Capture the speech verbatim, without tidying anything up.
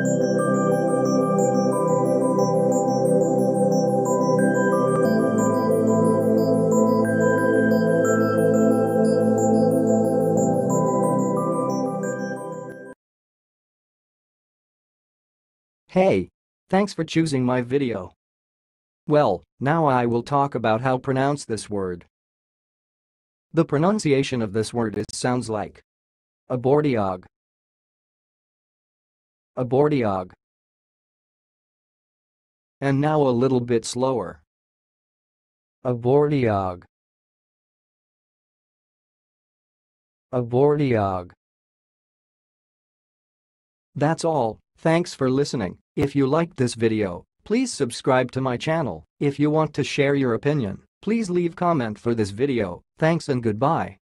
Hey! Thanks for choosing my video. Well, now I will talk about how pronounce this word. The pronunciation of this word is sounds like Abortiog, Abortiog. And now a little bit slower. Abortiog, Abortiog. That's all. Thanks for listening. If you liked this video, please subscribe to my channel. If you want to share your opinion, please leave comment for this video. Thanks and goodbye.